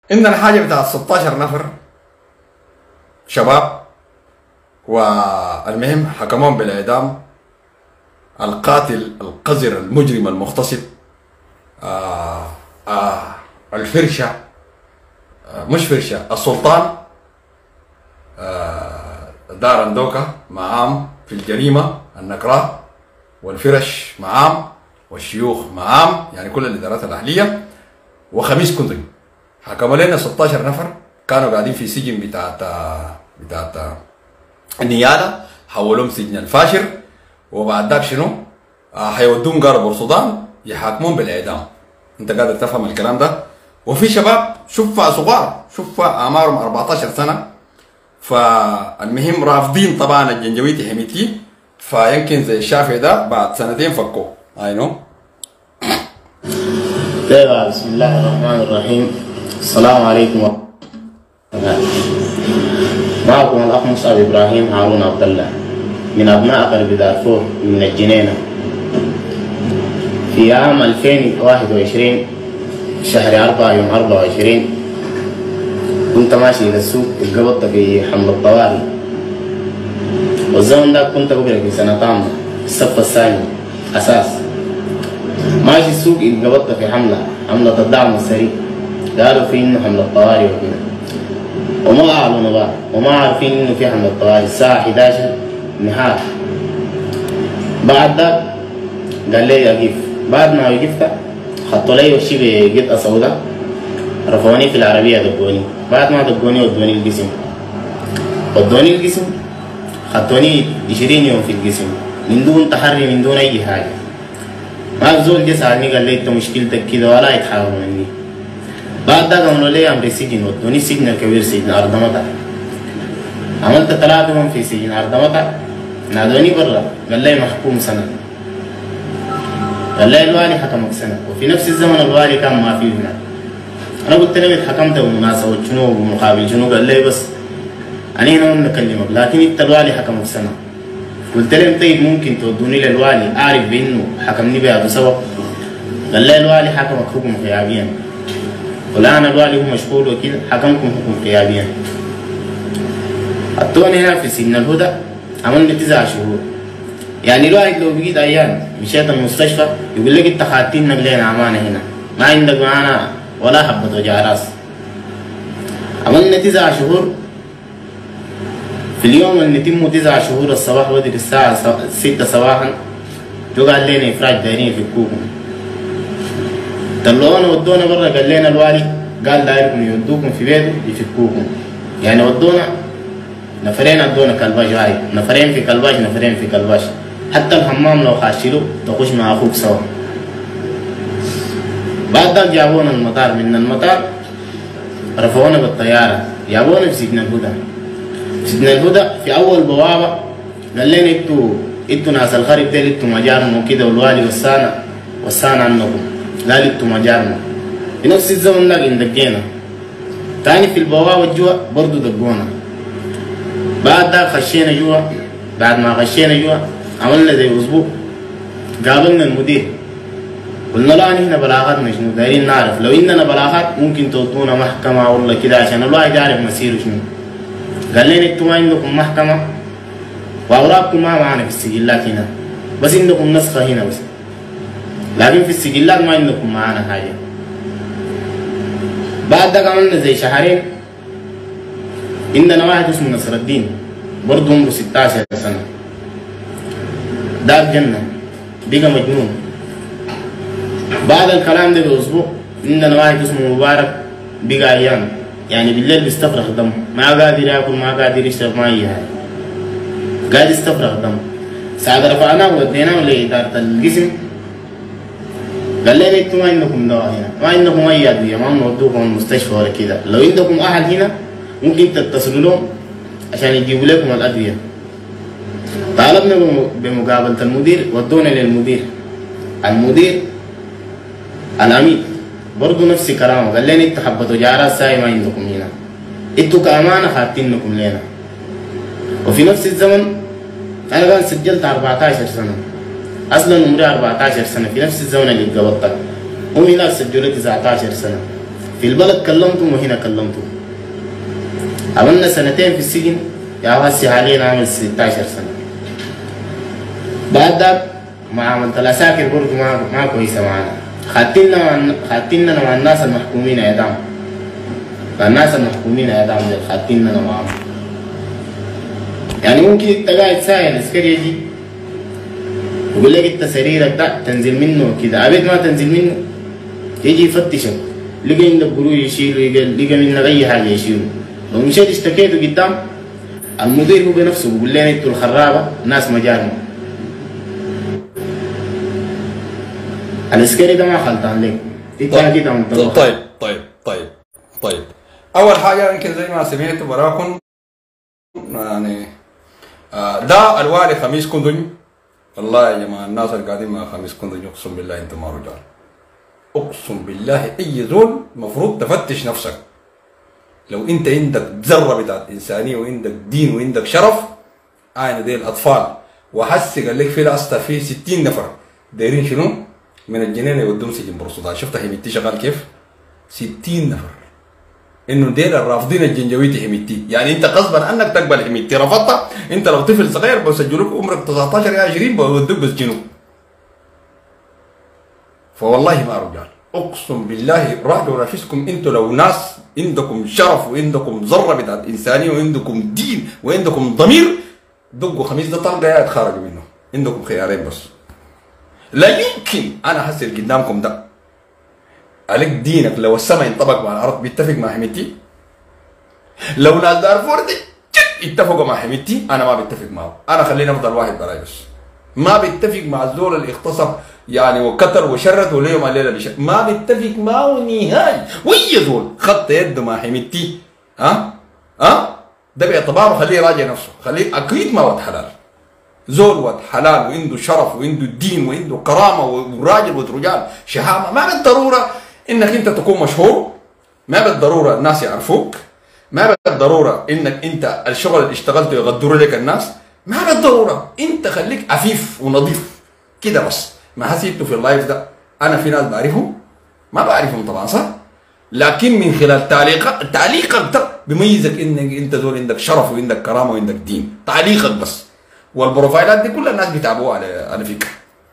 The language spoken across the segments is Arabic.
عندنا حاجة بتاع 16 نفر شباب، والمهم حكموهم بالإعدام. القاتل القذر المجرم المغتصب الفرشة، مش فرشة، السلطان دار اندوكا معام في الجريمة النكراء، والفرش معام، والشيوخ معام، يعني كل الإدارات الأهلية، وخميس كندري. حكموا لنا 16 نفر كانوا قاعدين في سجن بتاعت النيالة، حولوهم سجن الفاشر، وبعد ذاك شنو؟ حيودوهم قارة بورسودان يحاكمون بالإعدام. أنت قادر تفهم الكلام ده؟ وفي شباب شوفها صغار، شوفها أعمارهم 14 سنة، فالمهم رافضين طبعا الجنجويتي حميتي، فيمكن زي الشافعي ده بعد سنتين فكوه. اي نو. طيب، بسم الله الرحمن الرحيم. السلام عليكم ورحمة الله. معكم الأخ مصعب إبراهيم هارون عبد الله من أبناء قرب دارفور من الجنينة. في عام 2021 شهر 4 يوم 24 كنت ماشي إلى السوق، اتقبضت في حمل الطوارئ، والزمن ده كنت قبل في سنة تامة في الصف الثاني أساس. ماشي السوق اتقبضت في حملة الدعم السريع، قالوا في إنه حملة طوارئ وكده، وما أعلنوا بقى وما عارفين إنه في حملة طوارئ. الساعة 11 نهار. بعد ده قال لي أقف. بعد ما وقفت خطوا لي وشي بقطعة سوداء، رفعوني في العربية دقوني. بعد ما دقوني ودوني القسم، خطوني 20 يوم في القسم من دون تحري، من دون أي حاجة. ما زول جه سألني قال لي أنت مشكلتك كده ولا يتحاول مني. بعد ده قاموا لي أمر سجن، ودوني السجن الكبير، سجن أرضمطة. عملت 3 يوم في سجن أرضمطة، نادوني برا قال لي محكوم سنة. قال لي الوالي حكمك سنة، وفي نفس الزمن الوالي كان ما فيه هنا. أنا قلت له اتحكمت بمناسبة شنو ومقابل شنو؟ قال لي بس أنا هنا نكلمك، لكن أنت الوالي حكمك سنة. قلت له طيب ممكن تودوني للوالي أعرف بأنه حكمني بهذا سبب؟ قال لي الوالي حكمك حكم غيابيا، والآن الوالي هو مشغول وكذا، حكمكم حكم غيابيا. حطوني هنا في سجن الهدى، عملنا 9 شهور. يعني الواحد لو بقيت أيام مشيت المستشفى يقول لك أنت خاتين نقلين أمانة هنا، ما عندك معانا ولا حبة وجع راس. عملنا 9 شهور. في اليوم اللي يتموا 9 شهور الصباح بدري الساعة 6 صباحا جو قال لنا إفراج دايرين يفكوكم. طلعونا ودونا برا، قال لنا الوالي قال دايركم يودوكم في بيته يفكوكم. يعني ودونا نفرين، ادونا كلباش واحد، نفرين في كلباش، نفرين في كلباش. حتى الحمام لو خاشلو تخش مع أخوك سوا. بعد ذلك جابونا المطار، من المطار رفعونا بالطيارة جابونا في سجن الهدى. في سجن الهدى في أول بوابة قال لنا إنتوا ناس الخرب ديل، إنتوا مجارنا وكده، والوالي وسانا عنكم. قال إنتوا مجارنا. في نفس الزمن ده اندقينا تاني في البوابة جوا برضو دقونا. بعد ذلك خشينا جوا. بعد ما خشينا جوا عملنا زي أسبوع، قابلنا المدير قلنا له هنا بلاغاتنا شنو، دايرين نعرف لو إننا بلاغات ممكن تودونا محكمة ولا كده عشان الواحد يعرف مسيره شنو. قال لنا انتوا ما عندكم محكمة وأوراقكم ما معنا في السجلات هنا، بس عندكم نسخة هنا بس، لكن في السجلات ما عندكم معنا حاجة. بعد ده عملنا زي شهرين. عندنا واحد اسمه نصر الدين برضه عمره 16 سنة، دار جنة بقى مجنون. بعد الكلام ده بأسبوع عندنا واحد اسمه مبارك بقى أيام، يعني بالليل بيستفرغ دم، ما قادر ياكل، ما قادر يشرب، ما أي حاجة، قاعد يستفرغ دم. ساعة رفعناه وديناه لإدارة القسم، قال لنا انتوا ما عندكم دواء هنا، ما عندكم أي أدوية، ما نودوكم المستشفى ولا كده، لو عندكم أحد هنا ممكن تتصلوا لهم عشان يجيبوا لكم الأدوية. طالبنا بمقابلة المدير، ودونا للمدير. المدير العميد برضه نفس كلامه، قال لنا انتوا حبة وجع ساي ما عندكم هنا، انتوا كأمانة خاتينكم لنا. وفي نفس الزمن أنا كان سجلت 14 سنة، أصلا عمري 14 سنة في نفس الزمن اللي اتقبضت، هم هناك سجلوا 19 سنة. في البلد كلمتهم وهنا كلمتهم. عملنا سنتين في السجن، يا هسه حاليا عامل 16 سنة. بعد ذاك معاملة العساكر برضه ما كويسة معانا. خاتيننا مع الناس المحكومين إعدام. فالناس المحكومين إعدام دول خاتيننا معاهم. يعني ممكن أنت قاعد ساعة العسكري يجي يقول لك أنت سريرك ده تنزل منه كده، أبد ما تنزل منه يجي يفتشك، لقى عندك قروش يشيله، لقى منك أي حاجة يشيله. لو مشيت اشتكيته قدام المدير هو بنفسه بيقول لنا انتوا الخرابه ناس مجارمه. العسكري ده ما خلطان لك انت كده منطقه. طيب اول حاجه يمكن زي ما سمعتوا براكم يعني ده الوالي خميس كندني. والله يا جماعه الناس اللي قاعدين مع خميس كندني اقسم بالله انتم ما رجال، اقسم بالله اي زول المفروض تفتش نفسك. لو انت عندك ذره بتاعت انسانيه وعندك دين وعندك شرف، عين دي الاطفال وحسي قال لك في الاسطى في 60 نفر دايرين شنو؟ من الجنينه يودون سجن برصودات. شفت حميتي شغال كيف؟ 60 نفر انه ديل الرافضين الجنجويتي حميتي، يعني انت غصبا عنك تقبل حميتي، رفضتها انت لو طفل صغير بيسجلوك عمرك 19 يا 20 بيودوك بسجنوك. فوالله ما رجال، اقسم بالله راجعوا نفسكم انتوا لو ناس عندكم شرف وعندكم ذره بتاعت انسانيه وعندكم دين وعندكم ضمير، دقوا خميس ده طلقه يا تخرجوا منه. عندكم خيارين بس. لا يمكن انا حسيت قدامكم ده عليك دينك لو السماء ينطبق مع الارض بيتفق مع حميتي. لو ناس دارفور دي اتفقوا مع حميتي انا ما بتفق معه. انا خليني افضل واحد براي بس. ما بيتفق مع الزول اللي اغتصب يعني وقتل وشرد وليوم الليله بشر، ما بيتفق معه نهائي. ويا زول خط يده مع حميتي ده باعتباره خليه يراجع نفسه، خليه اكيد ما ولد حلال. زول ولد حلال وعنده شرف وعنده دين وعنده كرامه وراجل ورجال شهامه. ما بالضروره انك انت تكون مشهور، ما بالضروره الناس يعرفوك، ما بالضروره انك انت الشغل اللي اشتغلته يقدروا لك الناس، ما بالضروره. انت خليك عفيف ونظيف كده بس. ما حسيتوا في اللايف ده انا في ناس بعرفهم ما بعرفهم طبعا صح، لكن من خلال تعليقك ده بيميزك انك انت زول عندك شرف وعندك كرامه وعندك دين. تعليقك بس، والبروفايلات دي كل الناس بيتابعوها على فكره.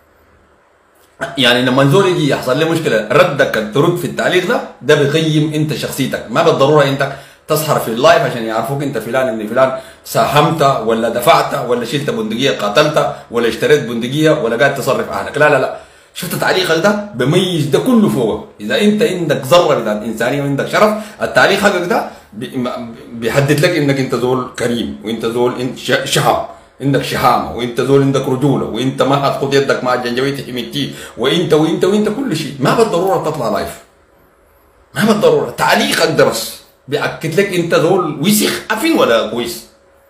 يعني لما زول يجي يحصل له مشكله ردك ترد في التعليق ده بيقيم انت شخصيتك. ما بالضروره انت تسهر في اللايف عشان يعرفوك انت فلان ابن فلان ساهمت ولا دفعت ولا شلت بندقيه قاتلت ولا اشتريت بندقيه ولا قاعد تصرف اهلك. لا شفت تعليقك ده بميز ده كله فوق. اذا انت عندك ذره بتاعت انسانيه وعندك شرف، التعليق حقك ده بيحدد لك انك انت زول كريم وانت زول انت شهم، عندك شهامه وانت زول عندك رجوله وانت ما هتخد يدك مع الجنجويتي حميتي وانت وانت وانت كل شيء. ما بالضروره تطلع لايف، ما بالضروره. تعليقك ده بس بيأكد لك انت زول وسخ عفين ولا كويس.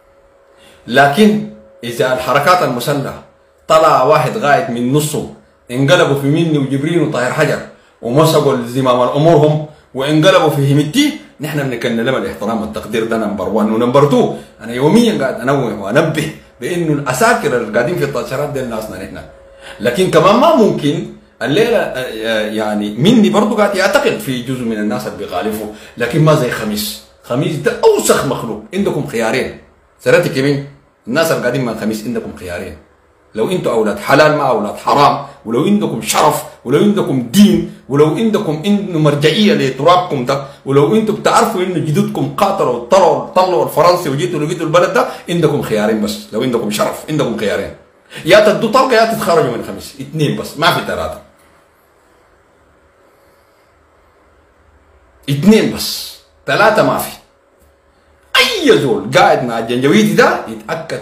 لكن اذا الحركات المسلحه طلع واحد قاعد من نصه انقلبوا في مني وجبرين وطاهر حجر ومسكوا زمام امورهم وانقلبوا في همتي، نحن بنكن لهم الاحترام والتقدير. ده نمبر 1 ونمبر 2. انا يوميا قاعد انوه وانبه بانه الاساكر اللي قاعدين في الطاشرات دي ناسنا نحن. لكن كمان ما ممكن الليله يعني مني برضه قاعد يعتقد في جزء من الناس اللي بيخالفوا، لكن ما زي خميس ده اوسخ مخلوق. عندكم خيارين سرتي كمين الناس اللي قاعدين مع خميس، عندكم خيارين. لو انتوا اولاد حلال ما اولاد حرام، ولو عندكم شرف ولو عندكم دين ولو عندكم انه مرجعيه لترابكم ده، ولو انتوا بتعرفوا انه جدودكم قاتلوا وطلعوا الفرنسي وجيتوا لقيتوا البلد ده، عندكم خيارين بس. لو عندكم شرف عندكم خيارين، يا تدوا طلقه يا تتخرجوا من خميس. 2 بس، ما في 3. 2 بس، 3 ما في. اي زول قاعد مع الجنجويدي ده يتاكد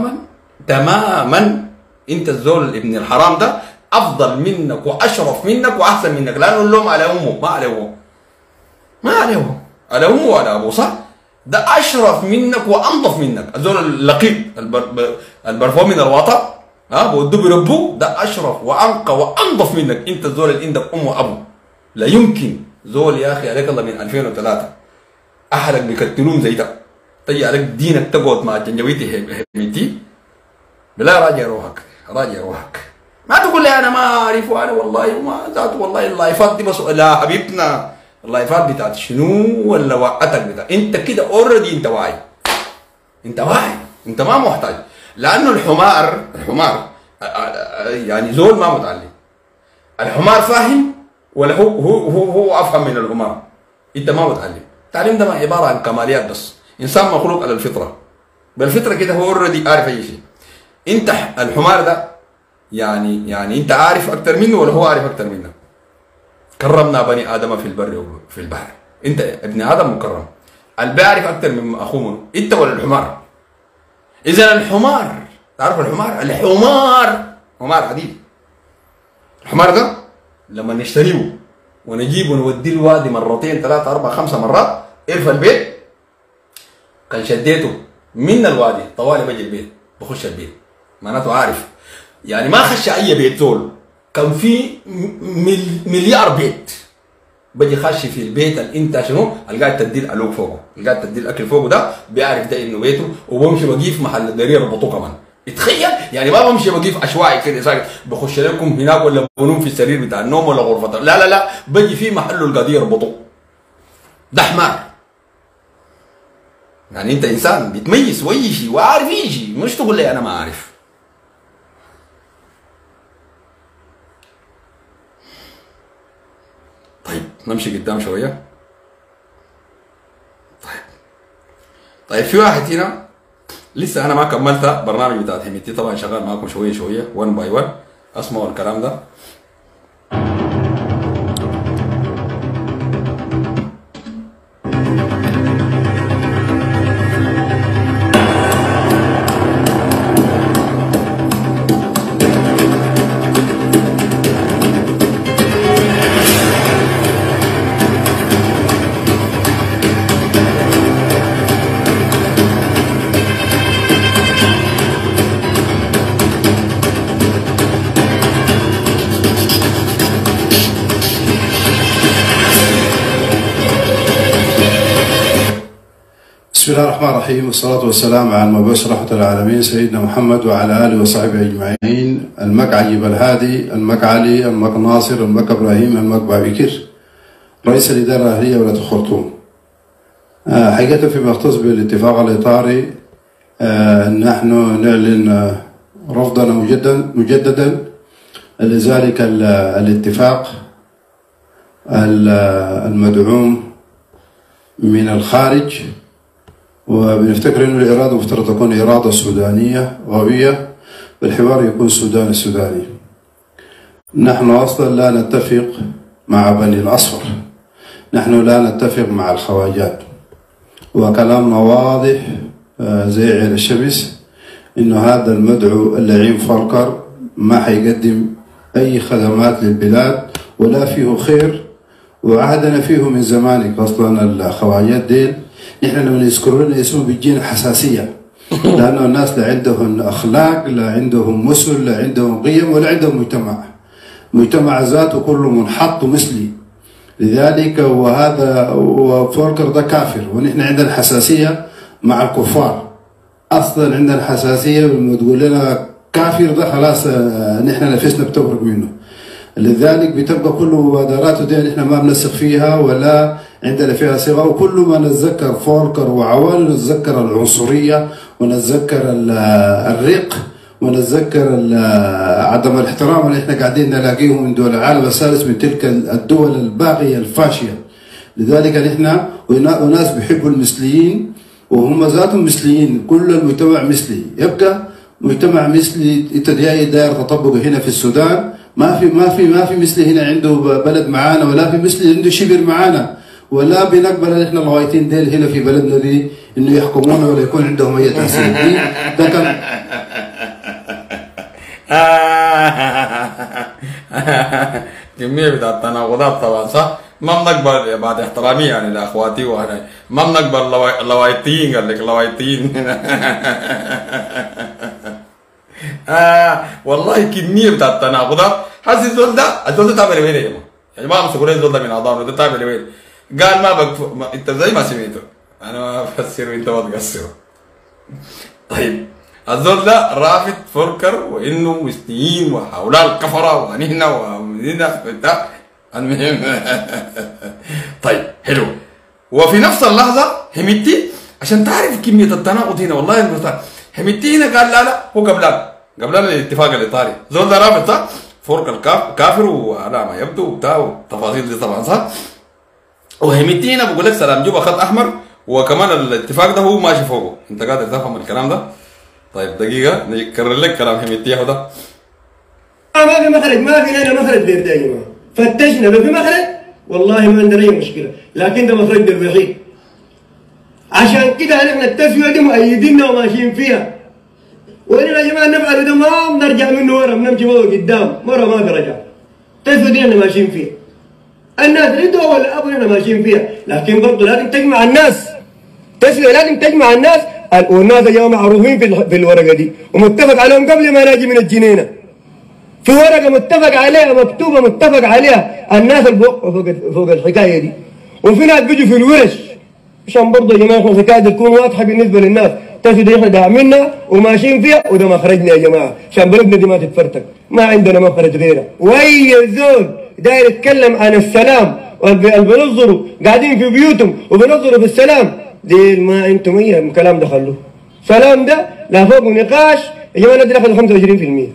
تماما انت الزول ابن الحرام ده افضل منك واشرف منك واحسن منك، لانه اللوم على امه ما عليه على امه وعلى ابوه صح. ده اشرف منك وانظف منك. الزول اللقيط البرفوم من الوطن بودوه بيربوه، ده اشرف وانقى وانظف منك. انت الزول اللي عندك ام وابو. لا يمكن زول يا اخي عليك الله من 2003 اهلك بيكتلون زي ده تجي عليك دينك تقعد مع الجنجويتي هميتي. بلا راجع روحك. ما تقول لي انا ما اعرف وانا والله ما ذات والله اللايفات دي بس. لا حبيبتنا اللايفات بتاعت شنو ولا وقتك بتاع انت كده اوريدي انت واعي. انت واعي، انت ما محتاج. لانه الحمار يعني زول ما متعلم. الحمار فاهم ولا هو افهم من الحمار؟ انت ما متعلم. التعليم ده عباره عن كماليات بس. انسان مخلوق على الفطره، بالفطره كده هو اوريدي عارف اي شيء. انت الحمار ده يعني انت عارف اكتر منه ولا هو عارف اكتر منك؟ كرمنا بني ادم في البر وفي البحر. انت ابن ادم مكرم. اللي بيعرف اكتر من اخوه منه انت ولا الحمار؟ اذا الحمار، تعرف حمار عديد. الحمار ده لما نشتريه ونجيبه ونوديه الوادي مرتين ثلاثة أربعة خمسة مرات إرفع البيت، كان شديته من الوادي طوالي بجي البيت بخش البيت، معناته عارف. يعني ما خش أي بيت زول، كان في مليار بيت بجي خش في البيت اللي انت شنو اللي قاعد تدي الالوك فوقه، اللي قاعد تدي الاكل فوقه ده بيعرف ده انه بيته، وبمشي بقيف محل الدرير يربطوه كمان. تخيل يعني ما بمشي بقيف عشوائي كده ساكت بخش لكم هناك ولا بنوم في السرير بتاع النوم ولا غرفه، لا بجي في محله القضيه يربطوه. ده حمار. يعني انت انسان بيتميز واي شيء وعارف اي شيء، مش تقول لي انا ما عارف. طيب نمشي قدام شويه. طيب في واحد هنا لسه انا ما كملت برنامج بتاع حميتي، طبعا شغال معاكم شويه 1 باي 1. اسمعوا الكلام ده. بسم الله الرحمن الرحيم، والصلاة والسلام على المبعوث رحمة العالمين سيدنا محمد وعلى آله وصحبه أجمعين. المك عجيب الهادي، المك علي، المك ناصر، المك إبراهيم، المك بابكر، رئيس الإدارة الأهلية ولاية الخرطوم. حقيقة فيما يختص بالاتفاق الإطاري نحن نعلن رفضنا مجددا لذلك الاتفاق المدعوم من الخارج، وبنفتكر انه الاراده مفترض تكون اراده سودانيه قويه، والحوار يكون السوداني. نحن اصلا لا نتفق مع بني الاصفر، نحن لا نتفق مع الخواجات، وكلامنا واضح زي عين الشمس انه هذا المدعو اللعين فولكر ما حيقدم اي خدمات للبلاد ولا فيه خير، وعهدنا فيه من زمانك. اصلا الخواجات ديل نحن لما يذكروا لنا اسمه بيجينا حساسيه، لانه الناس لا عندهم اخلاق، لا عندهم مسل، لا عندهم قيم، ولا عندهم مجتمع ذاته كله منحط مثلي. لذلك وهذا وفولكر ده كافر، ونحن عندنا حساسيه مع الكفار. اصلا عندنا حساسيه لما تقول لنا كافر ده خلاص نحن نفسنا بتبرق منه. لذلك بتبقى كل مبادراته دي نحن ما بنثق فيها ولا عندنا فيها ثقه، وكل ما نتذكر فولكر وعوانه نتذكر العنصريه ونتذكر الرق ونتذكر عدم الاحترام اللي احنا قاعدين نلاقيه من دول العالم الثالث من تلك الدول الباغيه الفاشيه. لذلك نحن وناس بيحبوا المثليين وهم ذاتهم مثليين، كل المجتمع مثلي، يبقى مجتمع مثلي. انت جاي داير تطبقه هنا في السودان، ما في مثلي هنا عنده بلد معانا، ولا في مثلي عنده شبر معانا، ولا بنقبل ان احنا الغايتين ديل هنا في بلدنا دي انه يحكمونا ولا يكون عندهم اي تاثير. ده كان كمية بتاع التناقضات طبعا صح؟ ما بنقبل بعد احترامي يعني لاخواتي وانا ما بنقبل لوايتين، قال لك لوايتين. والله كمية بتاع التناقضات. حاسس الزول ده تابع وين يا جماعه؟ امسكوا لي الزول ده من اعضائنا، ده تابع وين؟ قال ما انت زي ما سمعته، انا ما بفسر وانت ما تقصر. طيب الزول ده رافض فولكر وانه مسلمين وهؤلاء الكفره ونحن ومننا بتاع المهم طيب حلو. وفي نفس اللحظه حميدتي عشان تعرف كميه التناقض هنا والله المستعان، حميدتي هنا قال لا هو قبلان الاتفاق الايطالي، زول ده رافض صح؟ فرق الكافر وعلى ما يبدو وبتاع والتفاصيل دي طبعا صح؟ وحميدتي هنا بقول لك سلام جوبا خط احمر، وكمان الاتفاق ده هو ماشي فوقه، انت قادر تفهم الكلام ده؟ طيب دقيقه نكرر لك كلام حميدتي ده. ما في مخرج، ما في لنا مخرج غير ده يا جماعه، فتشنا لو في مخرج والله ما عندنا اي مشكله، لكن ده مخرجنا الوحيد. عشان كده نحن التسويه دي مؤيديننا وماشيين فيها. وإن يا جماعه نفعل ده ما بنرجع منه ورا، بنمشي فوق قدام، مره ما برجع. التسويه دي احنا ماشيين فيها. الناس ردوا ولا ابوا احنا ماشيين فيها، لكن برضه لازم تجمع الناس. التسويه لازم تجمع الناس، والناس يا جماعه معروفين في الورقه دي، ومتفق عليهم قبل ما نجي من الجنينه. في ورقه متفق عليها مكتوبه متفق عليها الناس اللي فوق الحكايه دي. وفي ناس بيجوا في الورش عشان برضه يا جماعه احنا الحكايه دي تكون واضحه بالنسبه للناس، تجد احنا داعميننا وماشيين فيها، وده مخرجنا يا جماعه عشان بلدنا دي ما تتفرتك، ما عندنا مخرج غيره. واي زول داير يتكلم عن السلام بنظروا قاعدين في بيوتهم وبنظروا في السلام، دي ما انتم اي كلام ده خلوه. السلام ده لا فوق نقاش يا جماعه، ندي ناخذ 25%.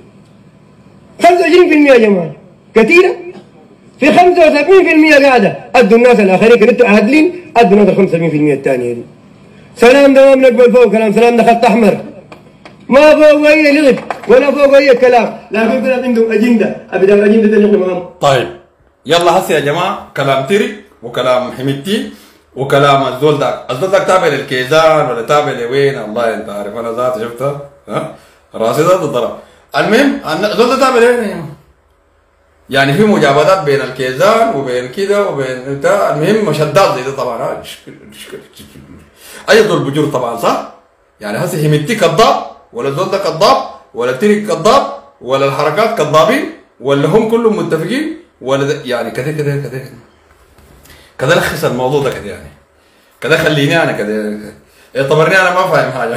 25% يا جماعه كثيره، في 75% قاعده ادوا الناس الاخرين كانوا انتوا عادلين، ادوا الناس ال 75% الثانيه دي. سلام ده ما بنقبل فوق كلام، سلام ده خط احمر، ما فوق اي لغط ولا فوق اي كلام، لكن في ناس عندهم اجنده، ابدا الاجنده دي نحن ما. طيب يلا هسه يا جماعه كلام تيري وكلام حميدتي وكلام الزول داك تابع للكيزان ولا تابع لوين؟ الله انت عارف انا ذاتي شفتها ها راسي ذات الضرب. المهم الزول ده تابع لوين يا جماعه؟ يعني في مجابدات بين الكيزان وبين كده وبين بتاع، المهم مشدات زي ده طبعا. اي زول بجور طبعا صح؟ يعني هسه حميدتي كذاب ولا الزول ده كذاب ولا تيري كذاب ولا الحركات كذابين ولا هم كلهم متفقين ولا ده يعني كده لخص الموضوع ده كده، يعني كده خليني انا كده اعتبرني انا ما فاهم حاجه.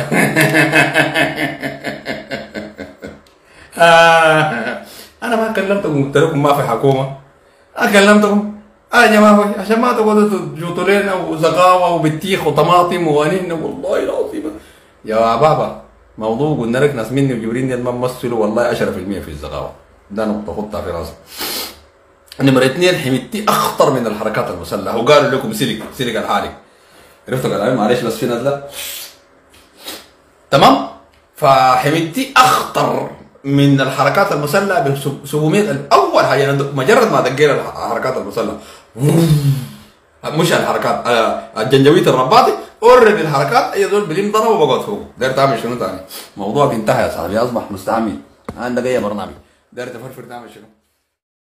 انا ما كلمتكم قلت لكم ما في حكومه، كلمتكم يا جماعه عشان ما تقعدوا تجوطوا لنا وزقاوه وبتيخ وطماطم وانين، والله العظيم يا بابا موضوع قلنا لك ناس مني وجبرين ما ممثلوا والله 10% في الزقاوه، ده نقطه خطها في راسك. نمرة 2 حميدتي اخطر من الحركات المسلحه، وقالوا لكم سلك الحالك، عرفتوا كلامي معلش بس في نزله تمام. فحميدتي اخطر من الحركات المسلحه ب 700,000. اول حاجه مجرد ما دقينا الحركات المسلحه مش الحركات الجنجويت الرباطي اوريدي الحركات اي زول بلم ضرب وبقعد فوقه. داير تعمل شنو ثاني؟ موضوعك انتهى يا صاحبي، اصبح مستعمل، عندك اي برنامج داير تفرفر تعمل شنو؟